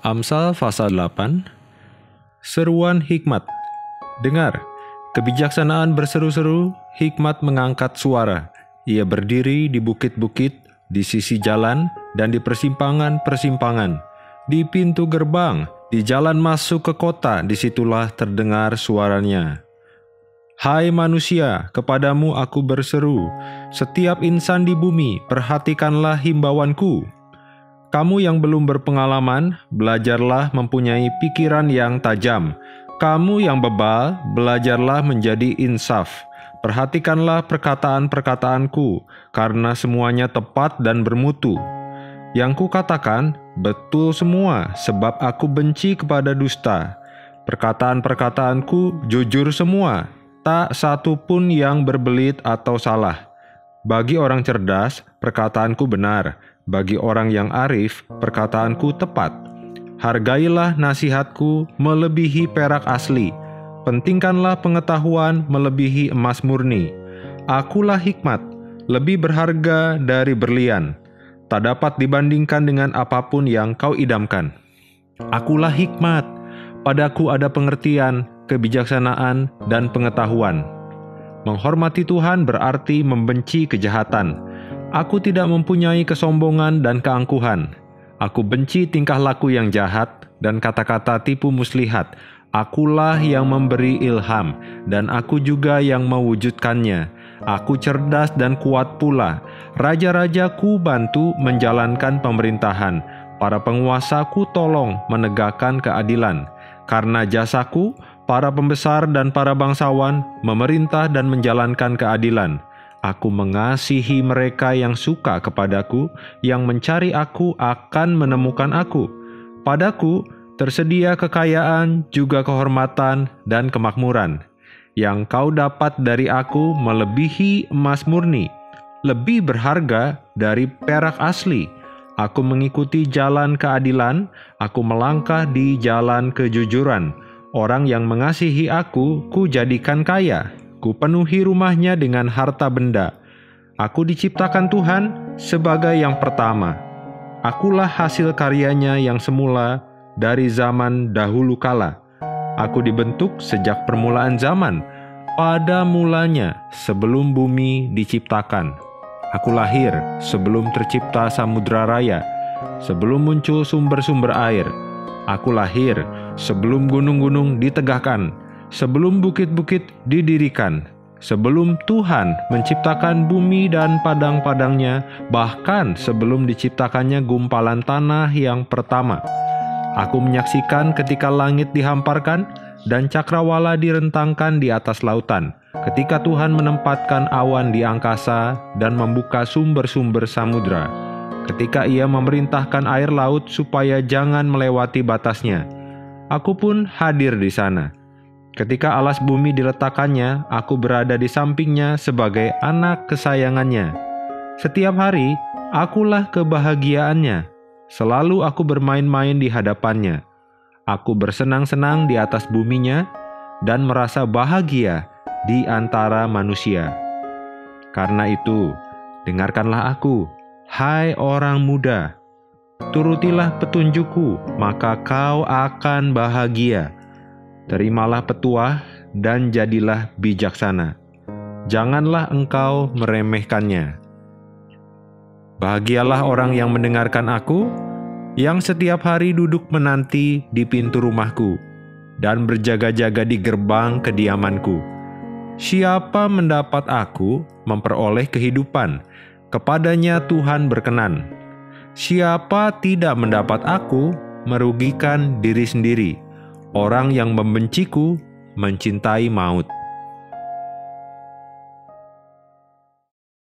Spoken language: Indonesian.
Amsal pasal 8. Seruan hikmat. Dengar, kebijaksanaan berseru-seru, hikmat mengangkat suara. Ia berdiri di bukit-bukit, di sisi jalan, dan di persimpangan-persimpangan. Di pintu gerbang, di jalan masuk ke kota, disitulah terdengar suaranya. Hai manusia, kepadamu aku berseru. Setiap insan di bumi, perhatikanlah himbauanku. Kamu yang belum berpengalaman, belajarlah mempunyai pikiran yang tajam. Kamu yang bebal, belajarlah menjadi insaf. Perhatikanlah perkataan-perkataanku, karena semuanya tepat dan bermutu. Yang kukatakan, betul semua, sebab aku benci kepada dusta. Perkataan-perkataanku jujur semua, tak satu pun yang berbelit atau salah. Bagi orang cerdas, perkataanku benar. Bagi orang yang arif, perkataanku tepat. Hargailah nasihatku melebihi perak asli. Pentingkanlah pengetahuan melebihi emas murni. Akulah hikmat, lebih berharga dari berlian. Tak dapat dibandingkan dengan apapun yang kau idamkan. Akulah hikmat, padaku ada pengertian, kebijaksanaan, dan pengetahuan. Menghormati Tuhan berarti membenci kejahatan. Aku tidak mempunyai kesombongan dan keangkuhan. Aku benci tingkah laku yang jahat dan kata-kata tipu muslihat. Akulah yang memberi ilham, dan aku juga yang mewujudkannya. Aku cerdas dan kuat pula. Raja-raja ku bantu menjalankan pemerintahan. Para penguasa ku tolong menegakkan keadilan. Karena jasaku, para pembesar dan para bangsawan memerintah dan menjalankan keadilan. Aku mengasihi mereka yang suka kepadaku, yang mencari aku akan menemukan aku. Padaku tersedia kekayaan, juga kehormatan dan kemakmuran. Yang kau dapat dari aku melebihi emas murni, lebih berharga dari perak asli. Aku mengikuti jalan keadilan, aku melangkah di jalan kejujuran. Orang yang mengasihi aku, ku jadikan kaya. Ku penuhi rumahnya dengan harta benda. Aku diciptakan Tuhan sebagai yang pertama. Akulah hasil karyanya yang semula dari zaman dahulu kala. Aku dibentuk sejak permulaan zaman, pada mulanya sebelum bumi diciptakan. Aku lahir sebelum tercipta samudra raya, sebelum muncul sumber-sumber air. Aku lahir sebelum gunung-gunung ditegakkan, sebelum bukit-bukit didirikan, sebelum Tuhan menciptakan bumi dan padang-padangnya, bahkan sebelum diciptakannya gumpalan tanah yang pertama. Aku menyaksikan ketika langit dihamparkan dan cakrawala direntangkan di atas lautan, ketika Tuhan menempatkan awan di angkasa dan membuka sumber-sumber samudra, ketika Ia memerintahkan air laut supaya jangan melewati batasnya. Aku pun hadir di sana. Ketika alas bumi diletakkannya, aku berada di sampingnya sebagai anak kesayangannya. Setiap hari, akulah kebahagiaannya. Selalu aku bermain-main di hadapannya. Aku bersenang-senang di atas buminya dan merasa bahagia di antara manusia. Karena itu, dengarkanlah aku, hai orang muda. Turutilah petunjukku, maka kau akan bahagia. Terimalah petuah dan jadilah bijaksana. Janganlah engkau meremehkannya. Bahagialah orang yang mendengarkan aku, yang setiap hari duduk menanti di pintu rumahku, dan berjaga-jaga di gerbang kediamanku. Siapa mendapat aku, memperoleh kehidupan, kepadanya Tuhan berkenan. Siapa tidak mendapat aku, merugikan diri sendiri. Orang yang membenciku mencintai maut.